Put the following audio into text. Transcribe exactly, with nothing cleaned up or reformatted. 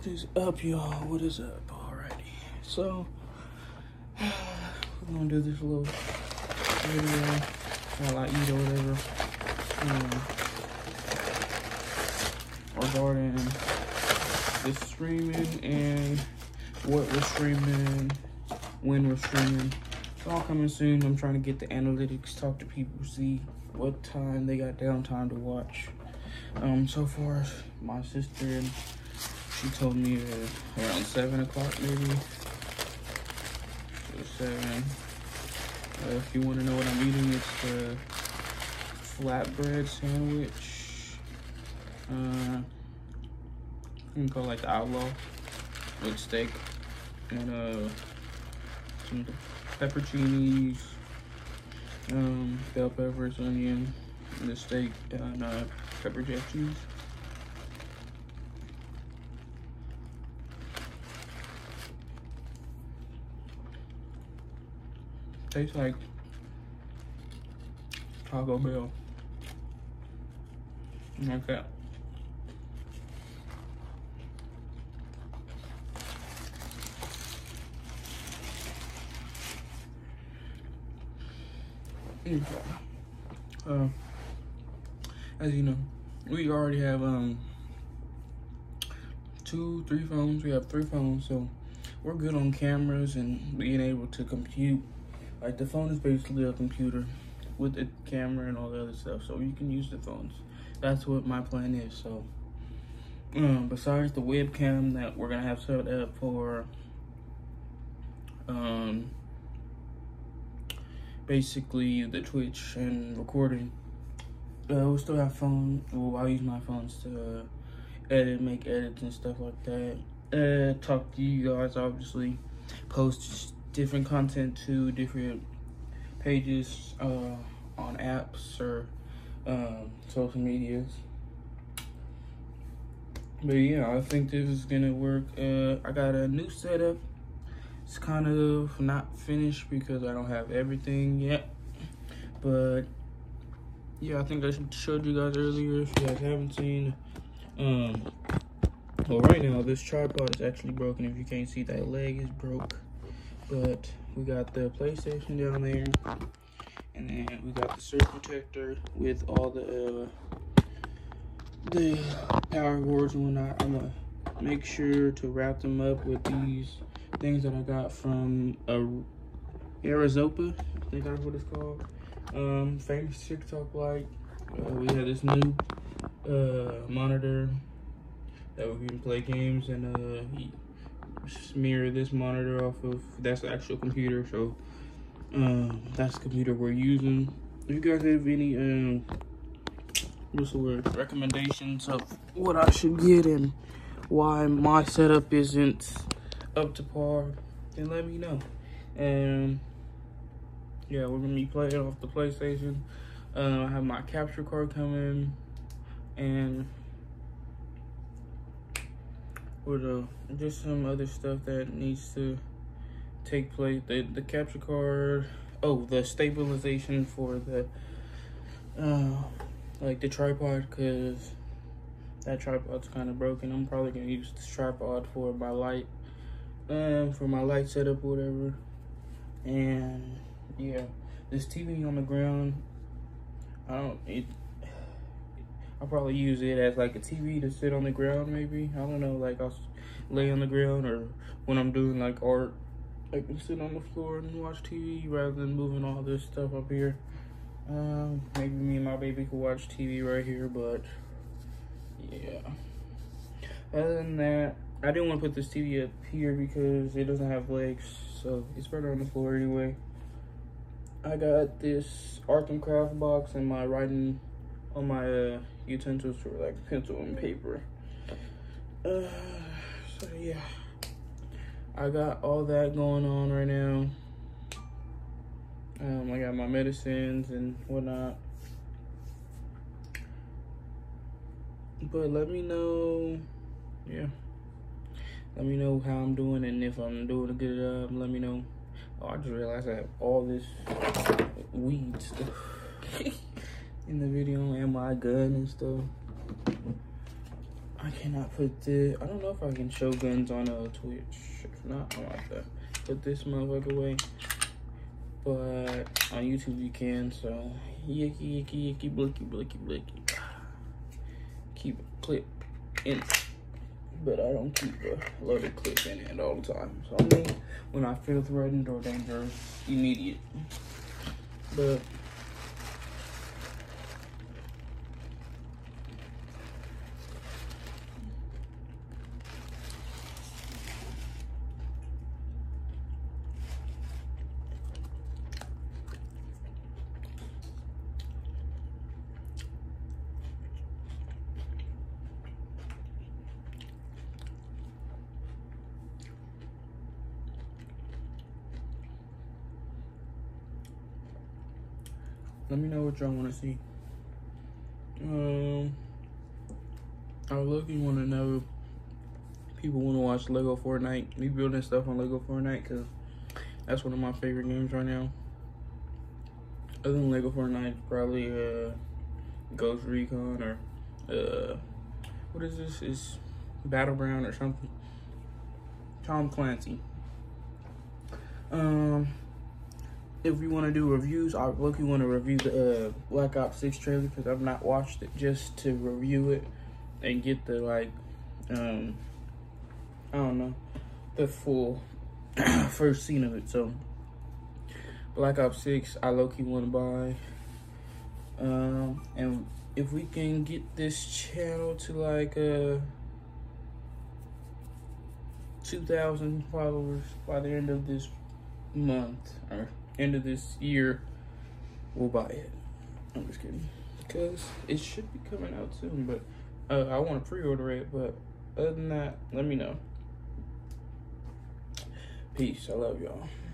What is up, y'all? What is up? Alrighty. So, we're gonna do this little video while I eat or whatever. Um, regarding the streaming and what we're streaming, when we're streaming. It's all coming soon. I'm trying to get the analytics, talk to people, see what time they got downtime to watch. Um, so far, my sister, she told me uh, around seven o'clock maybe. So seven. Uh, if you want to know what I'm eating, it's the flatbread sandwich. Uh, you can call it like the Outlaw with steak and uh, some pepperoncinis, um, bell peppers, onion, and the steak and uh, pepper jack cheese. Tastes like Taco Bell. Like that. Okay. Uh, as you know, we already have um two, three phones. We have three phones, so we're good on cameras and being able to compute. Like, the phone is basically a computer with a camera and all the other stuff, so you can use the phones. That's what my plan is. So, um, besides the webcam that we're gonna have set up for, um, basically the Twitch and recording, uh, we'll still have phone. Well, I'll use my phones to uh, edit, make edits and stuff like that. Uh, talk to you guys, obviously, post different content to different pages uh, on apps or um, social medias. But yeah, I think this is gonna work. Uh, I got a new setup. It's kind of not finished because I don't have everything yet. But yeah, I think I showed you guys earlier if you guys haven't seen. Um, well, right now this tripod is actually broken. If you can't see, that leg is broke. But we got the PlayStation down there, and then we got the surge protector with all the uh, the power cords and whatnot. I'm gonna make sure to wrap them up with these things that I got from uh, Arizopa. I think that's what it's called. Um, famous TikTok like. Uh, we have this new uh, monitor that we can play games and uh. mirror this monitor off of. That's the actual computer, so um that's the computer we're using. If you guys have any um what's the word recommendations of what I should get and why my setup isn't up to par, then let me know. And yeah, we're gonna be playing off the PlayStation. uh, I have my capture card coming, and with uh, just some other stuff that needs to take place. The, the capture card, oh, the stabilization for the, uh, like the tripod, because that tripod's kind of broken. I'm probably gonna use this tripod for my light, um, for my light setup or whatever. And yeah, this T V on the ground, I don't, it, I'll probably use it as like a T V to sit on the ground maybe. I don't know, like I'll lay on the ground, or when I'm doing like art, I can sit on the floor and watch T V rather than moving all this stuff up here. Um, maybe me and my baby could watch T V right here, but yeah. Other than that, I didn't want to put this T V up here because it doesn't have legs, so it's better on the floor anyway. I got this art and craft box and my writing on my uh, utensils for like pencil and paper. Uh, so yeah, I got all that going on right now. Um, I got my medicines and whatnot. But let me know, yeah. Let me know how I'm doing and if I'm doing a good job. Let me know. Oh, I just realized I have all this weed stuff in the video and my gun and stuff. I cannot put this. I don't know if I can show guns on uh, Twitch. If not, I might have to put this motherfucker away. But on YouTube you can. So yicky yicky yicky blicky blicky blicky. Keep a clip in, but I don't keep a loaded clip in it all the time. So I mean, when I feel threatened or dangerous, immediate. But let me know what y'all want to see. Um, I really want to know if people want to watch Lego Fortnite. Me building stuff on Lego Fortnite, because that's one of my favorite games right now. Other than Lego Fortnite, probably uh, Ghost Recon or uh, what is this? It's Battleground or something. Tom Clancy. Um. If we want to do reviews, I look. You want to review the uh, Black Ops six trailer, because I've not watched it, just to review it and get the like, um, I don't know, the full first scene of it. So Black Ops six, I low key want to buy. Um, and if we can get this channel to like uh two thousand followers by the end of this month or end of this year, we'll buy it. I'm just kidding, because it should be coming out soon, but uh, I want to pre-order it. But other than that, let me know. Peace. I love y'all.